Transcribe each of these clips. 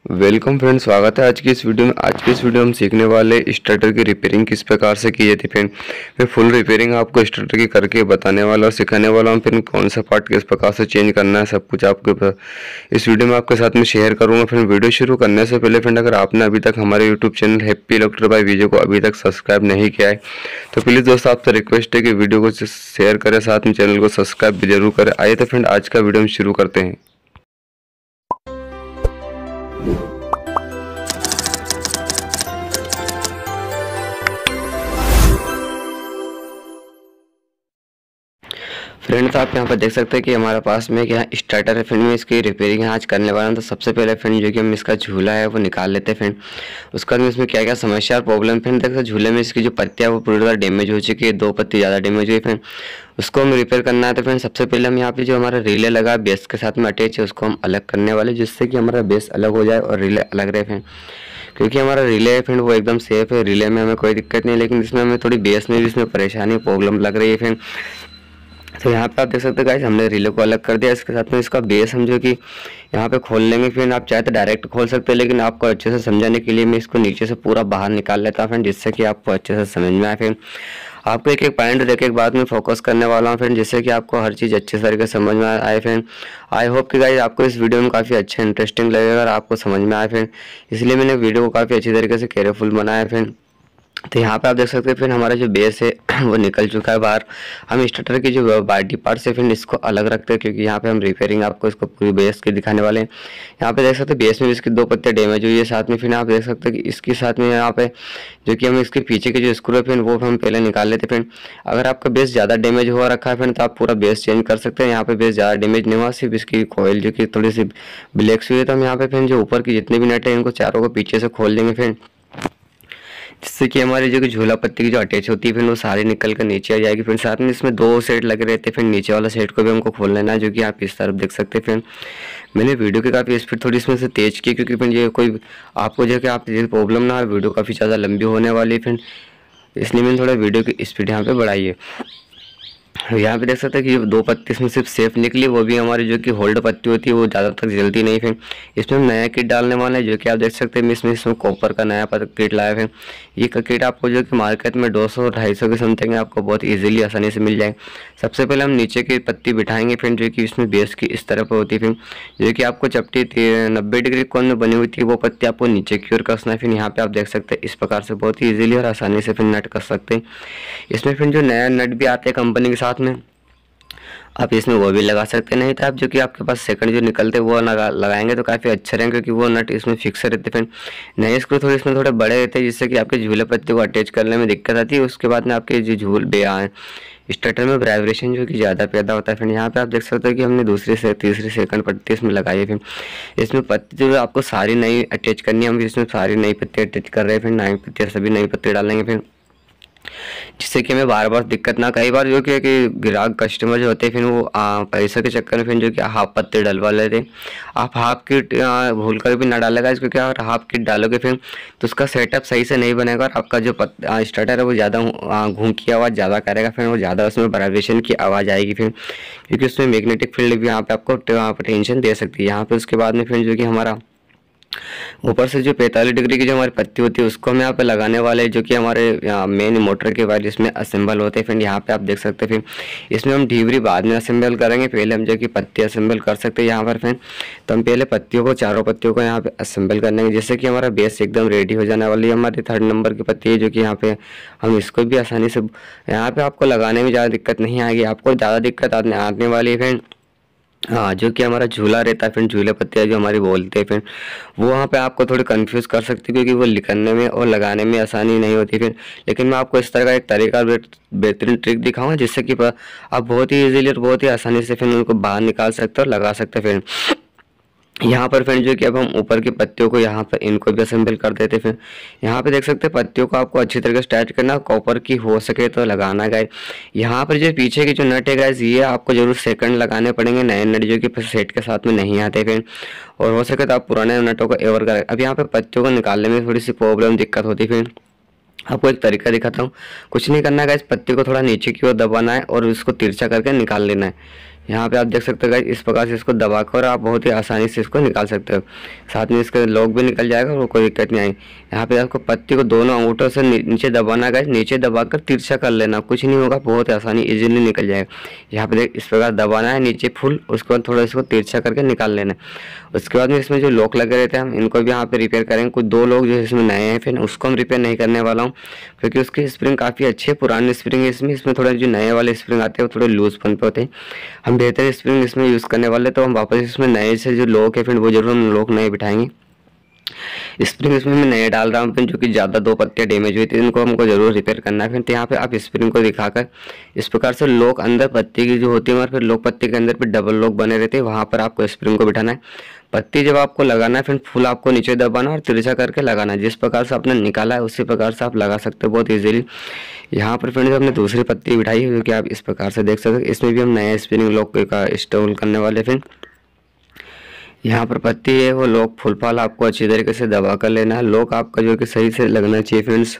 Welcome friend, स्वागत है आज की इस वीडियो में। आज की इस वीडियो हम सीखने वाले स्टार्टर की रिपेयरिंग किस प्रकार से की जाती है। फ्रेंड मैं फुल रिपेयरिंग आपको स्टार्टर की करके बताने वाला और सिखाने वाला हूँ। फिर कौन सा पार्ट किस प्रकार से चेंज करना है, सब कुछ आपको इस वीडियो में आपके साथ में शेयर करूँगा। फिर वीडियो शुरू करने से पहले फ्रेंड, अगर आपने अभी तक हमारे YouTube channel happy electro by video को अभी तक सब्सक्राइब नहीं किया है तो प्लीज़ दोस्तों आपसे रिक्वेस्ट है कि वीडियो को शेयर करें, साथ में चैनल को सब्सक्राइब भी जरूर करें। आइए तो फ्रेंड आज का वीडियो हम शुरू करते हैं। फ्रेंड्स आप यहाँ पर देख सकते हैं कि हमारे पास में क्या स्टार्टर है। फ्रेंड में इसकी रिपेयरिंग आज करने वाला हूँ। तो सबसे पहले फ्रेंड जो कि हम इसका झूला है वो निकाल लेते हैं। फ्रेंड उसके बाद में इसमें क्या क्या समस्या और प्रॉब्लम फ्रेंड देख सकते झूले में इसकी जो पत्तियाँ वो पूरी तरह डैमेज हो चुकी है, 2 पत्ती ज़्यादा डैमेज हुई। फ्रेंड उसको हम रिपेयर करना है। तो फ्रेंड सबसे पहले हम यहाँ पे जो हमारा रिले लगा बेस के साथ में अटैच है उसको हम अलग करने वाले, जिससे कि हमारा बेस अलग हो जाए और रिले अलग रहे। फ्रेंड क्योंकि हमारा रिले है फ्रेंड वो एकदम सेफ है, रिले में हमें कोई दिक्कत नहीं, लेकिन इसमें हमें थोड़ी बेस में भी इसमें परेशानी प्रॉब्लम लग रही है। फ्रेंड तो यहाँ पे आप देख सकते हैं गाइस हमने रिले को अलग कर दिया। इसके साथ में इसका बेस हम जो कि यहाँ पे खोल लेंगे। फिर आप चाहे तो डायरेक्ट खोल सकते हैं, लेकिन आपको अच्छे से समझाने के लिए मैं इसको नीचे से पूरा बाहर निकाल लेता हूँ फ्रेंड, जिससे कि आपको अच्छे से समझ में आए। फिर आपको एक एक पॉइंट देख एक बात में फोकस करने वाला हूँ फ्रेंड, जिससे कि आपको हर चीज़ अच्छे तरीके से समझ में आए। फ्रेंड आई होप कि गाइस आपको इस वीडियो में काफ़ी अच्छा इंटरेस्टिंग लगेगा और आपको समझ में आए। फ्रेंड इसलिए मैंने वीडियो को काफ़ी अच्छी तरीके से केयरफुल बनाया। फ्रेंड तो यहाँ पे आप देख सकते हैं फिर हमारा जो बेस है वो निकल चुका है बाहर। हम स्टार्टर की जो बॉडी पार्ट है फिर इसको अलग रखते हैं, क्योंकि यहाँ पे हम रिपेयरिंग आपको इसको पूरी बेस की दिखाने वाले हैं। यहाँ पे देख सकते हैं बेस में इसकी 2 पत्ते डैमेज हुई है। साथ में फिर आप देख सकते हैं कि इसके साथ में यहाँ पे जो कि हम इसके पीछे के जो स्क्रू है फिर वो हम पहले निकाल लेते हैं। फिर अगर आपका बेस ज़्यादा डैमेज हुआ रखा है फिर तो आप पूरा बेस चेंज कर सकते हैं। यहाँ पे बेस ज़्यादा डैमेज नहीं हुआ, सिर्फ इसकी कॉइल जो कि थोड़ी सी ब्लैक हुई है। तो हम यहाँ पे फिर जो ऊपर की जितने भी नट है इनको चारों को पीछे से खोल देंगे फिर, जिससे कि हमारी जो कि झूला पत्ती की जो अटैच होती है फिर वो सारी निकल कर नीचे आ जाएगी। फिर साथ में इसमें 2 सेट लगे रहते हैं। फिर नीचे वाला सेट को भी हमको खोल लेना है, जो कि आप इस तरफ देख सकते हैं। फिर मैंने वीडियो की काफ़ी स्पीड थोड़ी इसमें से तेज की, क्योंकि फिर ये कोई आपको जो कि आप ये प्रॉब्लम ना, वीडियो काफ़ी ज़्यादा लंबी होने वाली है। फिर इसलिए मैंने थोड़ा वीडियो की स्पीड यहाँ पर बढ़ाई है। यहाँ पे देख सकते हैं कि 2 पत्ती इसमें सिर्फ सेफ निकली, वो भी हमारी जो कि होल्ड पत्ती होती है वो ज़्यादा तक जलती नहीं। फिर इसमें हम नया किट डालने वाले हैं, जो कि आप देख सकते हैं इसमें कॉपर का नया किट लाया है। ये किट आपको जो कि मार्केट में 200-250 के समथिंग आपको बहुत इजीली आसानी से मिल जाए। सबसे पहले हम नीचे की पत्ती बिठाएंगे फिर जो कि इसमें बेस की इस तरफ होती है। फिर जो कि आपको चपटी 90 डिग्री कोण में बनी हुई थी वो पत्ती आपको नीचे की ओर कसना है। फिर यहाँ पे आप देख सकते हैं इस प्रकार से बहुत ही ईजिली और आसानी से फिर नट कस सकते हैं। इसमें फिर जो नया नट भी आते हैं कंपनी के साथ में, आप इसमें वो भी लगा सकते हैं। नहीं तो आप जो कि आपके पास सेकंड जो निकलते हैं वो लगाएंगे तो काफ़ी अच्छे रहेंगे, क्योंकि वो नट इसमें फिक्स रहते हैं। फिर नए स्क्रू थोड़े इसमें थोड़े बड़े रहते हैं, जिससे कि आपके झूले पत्ते को अटैच करने में दिक्कत आती है। उसके बाद में आपके जो स्टार्टर में वाइब्रेशन जो कि ज़्यादा पैदा होता है। फिर यहाँ पे आप देख सकते हो कि हमने दूसरी से तीसरी सेकंड पत्ती इसमें लगाई है। फिर इसमें पत्ती जो आपको सारी नई अटैच करनी है, हम इसमें सारी नई पत्ती अटैच कर रहे हैं। फिर नई पत्ती सभी नई पत्ती डालेंगे फिर, जिससे कि हमें बार बार दिक्कत ना। कई बार जो कि ग्राहक कस्टमर जो होते हैं फिर वो पैसे के चक्कर में फिर जो कि हाफ पत्ते डलवा लेते हैं। आप हाफ किट भूल कर भी ना डालेगा, क्योंकि अगर हाफ किट डालोगे फिर तो उसका सेटअप सही से नहीं बनेगा और आपका जो स्टार्टर है वो ज़्यादा घूम की आवाज़ ज़्यादा करेगा। फिर वो ज़्यादा उसमें वाइब्रेशन की आवाज़ आएगी। फिर क्योंकि उसमें मैग्नेटिक फील्ड भी यहाँ पे आपको टेंशन दे सकती है। यहाँ पे उसके बाद में फिर जो कि हमारा ऊपर से जो 45 डिग्री की जो हमारी पत्ती होती है उसको हम यहाँ पे लगाने वाले हैं, जो कि हमारे मेन मोटर के वायर इसमें असेंबल होते हैं। फिर यहाँ पे आप देख सकते हैं फिर इसमें हम ढीवरी बाद में असेंबल करेंगे, पहले हम जो कि पत्ती असेंबल कर सकते हैं यहाँ पर। फिर तो हम पहले पत्तियों को चारों पत्तियों को यहाँ पे असेंबल कर लेंगे, जिससे कि हमारा बेस एकदम रेडी हो जाने वाली है। हमारी 3rd नंबर की पत्ती है, जो कि यहाँ पे हम इसको भी आसानी से यहाँ पे आपको लगाने में ज़्यादा दिक्कत नहीं आएगी। आपको ज़्यादा दिक्कत आने वाली है फिर जो कि हमारा झूला रहता है, फिर झूले पत्तियाँ जो हमारी बोलते हैं फिर वो वहाँ पे आपको थोड़ी कंफ्यूज कर सकती है, क्योंकि वो लिखने में और लगाने में आसानी नहीं होती फिर। लेकिन मैं आपको इस तरह का एक तरीका बेहतरीन ट्रिक दिखाऊंगा, जिससे कि आप बहुत ही इजीली और बहुत ही आसानी से फिर उनको बाहर निकाल सकते हो और लगा सकते हैं। फिर यहाँ पर फ्रेंड जो कि अब हम ऊपर की पत्तियों को यहाँ पर इनको भी असेंबल कर देते। फिर यहाँ पे देख सकते हैं पत्तियों को आपको अच्छी तरीके से टाइट करना, कॉपर की हो सके तो लगाना गाइस। यहाँ पर जो पीछे की जो नट है गाइस ये आपको जरूर सेकंड लगाने पड़ेंगे, नए नट जो कि सेट के साथ में नहीं आते फिर, और हो सके तो आप पुराने नटों को एवर करें। अब यहाँ पे पत्तियों को निकालने में थोड़ी सी प्रॉब्लम दिक्कत होती फिर आपको एक तरीका दिखाता हूँ। कुछ नहीं करना है गाइस, पत्ती को थोड़ा नीचे की ओर दबाना है और उसको तिरछा करके निकाल लेना है। यहाँ पे आप देख सकते हो गाइस, इस प्रकार से इसको दबाकर आप बहुत ही आसानी से इसको निकाल सकते हो। साथ में इसका लॉक भी निकल जाएगा और कोई दिक्कत नहीं आएगी। यहाँ पे आपको पत्ती को दोनों अंगूठों से नीचे दबाना गाइस, नीचे दबाकर तिरछा कर लेना, कुछ नहीं होगा, बहुत आसानी इजीली निकल जाएगा। यहाँ पे देख इस प्रकार दबाना है नीचे फुल, उसके बाद थोड़ा इसको तिरछा करके निकाल लेना है। उसके बाद में इसमें जो लॉक लगे रहते हैं हम इनको भी यहाँ पे रिपेयर करेंगे। कुछ 2 लोग जो इसमें नए हैं, फिर उसको हम रिपेयर नहीं करने वाला हूँ क्योंकि उसकी स्प्रिंग काफ़ी अच्छी है, पुरानी स्प्रिंग है इसमें थोड़ा जो नए वाले स्प्रिंग आते हैं वो थोड़े लूजपन पे होते हैं। हम बेहतर स्प्रिंग इसमें यूज़ करने वाले, तो हम वापस इसमें नए से जो लॉक है फिर वो जरूर हम लॉक नए बिठाएंगे। स्प्रिंग इसमें मैं नए डाल रहा हूँ फिर, जो कि ज़्यादा 2 पत्तियाँ डैमेज हुई थी, इनको हमको जरूर रिपेयर करना है। फिर तो यहाँ पे आप स्प्रिंग को दिखाकर इस प्रकार से लॉक अंदर पत्ती की जो होती है हमारे, फिर लॉक पत्ती के अंदर फिर डबल लॉक बने रहते हैं, वहाँ पर आपको स्प्रिंग को बिठाना है। पत्ती जब आपको लगाना है फिर फुल आपको नीचे दबाना और तिरछा करके लगाना है। जिस प्रकार से आपने निकाला है उसी प्रकार से आप लगा सकते हो बहुत इजीली। यहाँ पर फ्रेंड्स हमने दूसरी पत्ती बिठाई है, जो कि आप इस प्रकार से देख सकते हो। इसमें भी हम नया स्प्रिंग लॉक का इंस्टॉल करने वाले। फिर यहाँ पर पत्ती है वो लॉक फुल फाल आपको अच्छी तरीके से दबा कर लेना है। लॉक आपका जो कि सही से लगना चाहिए फ्रेंड्स।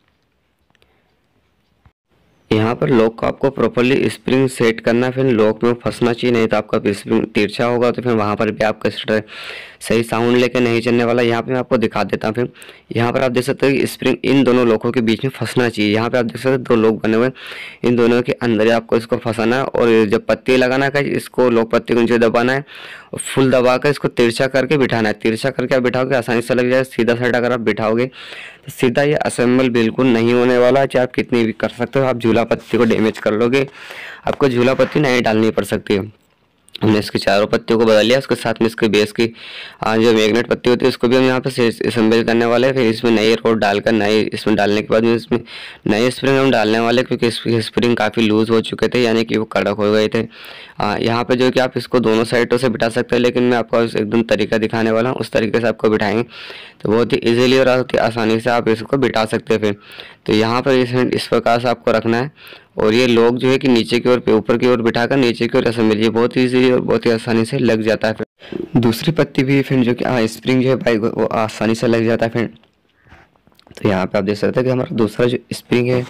यहाँ पर लॉक को आपको प्रॉपर्ली स्प्रिंग सेट करना है, फिर लॉक में फंसना चाहिए, नहीं तो आपका स्प्रिंग तिरछा होगा तो फिर वहाँ पर भी आपका स्टार्टर सही साउंड लेके नहीं चलने वाला। यहाँ पे मैं आपको दिखा देता हूँ। फिर यहाँ पर आप देख सकते हो कि स्प्रिंग इन दोनों लॉकों के बीच में फंसना चाहिए। यहाँ पे आप देख सकते हो 2 लॉक बने हुए, इन दोनों के अंदर ही आपको इसको फंसाना है और जब पत्ती लगाना है इसको लॉक पत्ती को नीचे दबाना है और फुल दबा कर इसको तिरछा करके बिठाना है। तिरछा करके आप बिठाओगे आसानी से लग जाएगा। सीधा साइड अगर आप बिठाओगे तो सीधा ये असेंबल बिल्कुल नहीं होने वाला है, चाहे आप कितनी भी कर सकते हो। आप झूला पत्ती को डैमेज कर लोगे, आपको झूला पत्ती नहीं डालनी पड़ सकती है। हमने इसकी चारों पत्तियों को बदल लिया, उसके साथ में इसके बेस की जो मैग्नेट पत्ती होती है उसको भी हम यहाँ पे असेंबल करने वाले हैं। फिर इसमें नई रोड डालकर नई इसमें डालने के बाद में इसमें नए स्प्रिंग हम डालने वाले, क्योंकि इसके स्प्रिंग काफ़ी लूज हो चुके थे, यानी कि वो कड़क हो गए थे। यहाँ पे जो कि आप इसको दोनों साइडों से बिठा सकते हैं, लेकिन मैं आपको एकदम तरीका दिखाने वाला हूँ, उस तरीके से आपको बिठाएंगे तो बहुत ही ईजिली और बहुत ही आसानी से आप इसको बिठा सकते हैं। फिर तो यहाँ पर इस प्रकार से आपको रखना है और ये लॉक जो है कि नीचे की ओर पे ऊपर की ओर बिठाकर नीचे की ओर असेंबल, ये बहुत ईजी और बहुत ही आसानी से लग जाता है। फिर दूसरी पत्ती भी फिर जो कि स्प्रिंग जो है बाइक वो आसानी से लग जाता है। फिर तो यहाँ पे आप देख सकते हैं कि हमारा दूसरा जो स्प्रिंग है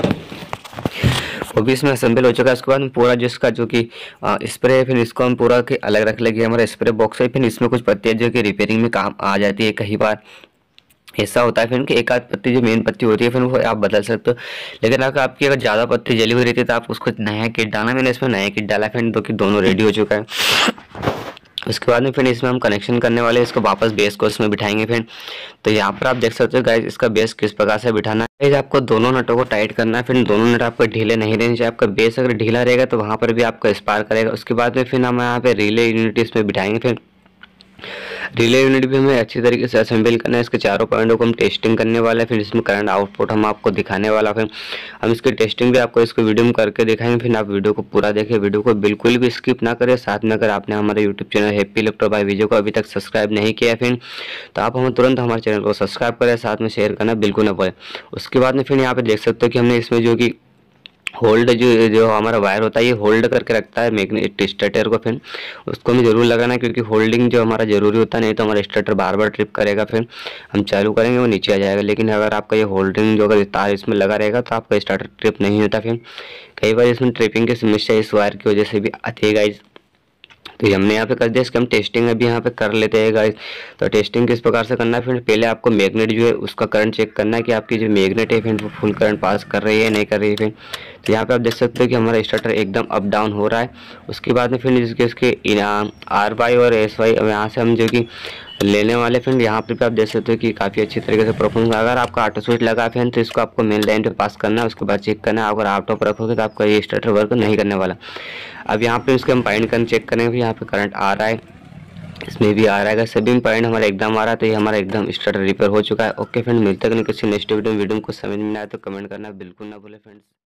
वो भी इसमें असेंबल हो चुका है। उसके बाद में पूरा जिसका जो कि स्प्रे है फिर इसको हम पूरा के अलग रख लेंगे। हमारा स्प्रे बॉक्स है, फिर इसमें कुछ पत्तियाँ जो कि रिपेयरिंग में काम आ जाती है। कई बार ऐसा होता है फिर कि एक आध पत्ती जो मेन पत्ती होती है फिर वो आप बदल सकते हो, लेकिन अगर आपकी अगर ज़्यादा पत्ती जली हुई रहती है तो आप उसको नया किट डालना। मैंने इसमें नया किट डाला फिर तो कि दोनों रेडी हो चुका है। उसके बाद में फिर इसमें हम कनेक्शन करने वाले इसको वापस बेस को इसमें बिठाएंगे। फिर तो यहाँ पर आप देख सकते हो गाइस इसका बेस किस प्रकार से बिठाना है। आपको दोनों नटों को टाइट करना है, फिर दोनों नट आपको ढीले नहीं रहने चाहिए। आपका बेस अगर ढीला रहेगा तो वहाँ पर भी आपका स्पार्क करेगा। उसके बाद में फिर हम यहाँ पे रिले यूनिट इसमें बिठाएंगे। फिर रिले यूनिट भी हमें अच्छी तरीके से असेंबल करना है। इसके चारों पॉइंटों को हम टेस्टिंग करने वाले हैं, फिर इसमें करंट आउटपुट हम आपको दिखाने वाला। फिर हम इसकी टेस्टिंग भी आपको इसको वीडियो में करके दिखाएंगे। फिर आप वीडियो को पूरा देखें, वीडियो को बिल्कुल भी स्किप ना करें। साथ में अगर आपने हमारे YouTube channel happy laptop by Vijay को अभी तक सब्सक्राइब नहीं किया फिर तो आप हमें तुरंत हमारे चैनल को सब्सक्राइब करें, साथ में शेयर करना बिल्कुल ना भूलें। उसके बाद में फिर यहाँ पे देख सकते हो कि हमने इसमें जो कि होल्ड जो हमारा वायर होता है ये होल्ड करके रखता है मैग्नेट स्टार्टर को। फिर उसको हमें जरूर लगाना है, क्योंकि होल्डिंग जो हमारा जरूरी होता है, नहीं तो हमारा स्टार्टर बार बार ट्रिप करेगा। फिर हम चालू करेंगे वो नीचे आ जाएगा। लेकिन अगर आपका ये होल्डिंग जो अगर तार इसमें लगा रहेगा तो आपका स्टार्टर ट्रिप नहीं होता। फिर कई बार इसमें ट्रिपिंग की समस्या इस वायर की वजह से भी आती है गाइस। तो हमने यहाँ पे कर दिया, इसकी हम टेस्टिंग अभी यहाँ पे कर लेते हैं गाइस। तो टेस्टिंग किस प्रकार से करना है, फिर पहले आपको मैग्नेट जो है उसका करंट चेक करना है कि आपकी जो मैग्नेट है फिर वो फुल करंट पास कर रही है नहीं कर रही है। फिर तो यहाँ पे आप देख सकते हो कि हमारा स्टार्टर एकदम अप डाउन हो रहा है। उसके बाद में फिर इसके RY और SY यहाँ से हम जो कि लेने वाले फ्रेंड यहाँ पे आप देख सकते हो कि काफ़ी अच्छी तरीके से परफॉर्मेंस। अगर आपका ऑटो स्विच लगा फ्रेंड तो इसको आपको मेन लाइन पे पास करना है, उसके बाद चेक करना है। अगर ऑटो पर रखोगे तो आपका ये स्टार्टर वर्क नहीं करने वाला। अब यहाँ पे इसके हम पॉइंट करके चेक करेंगे, यहाँ पे करंट आ रहा है, इसमें भी आ रहा है, सभी में पॉइंट हमारा एकदम आ रहा है। तो ये हमारा एकदम स्टार्टर रिपेयर हो चुका है। ओके फ्रेंड, मिलते हैं किसी नेक्स्ट वीडियो में। वीडियो में कुछ समझ में नहीं आया तो कमेंट करना बिल्कुल ना भूले फ्रेंड्स।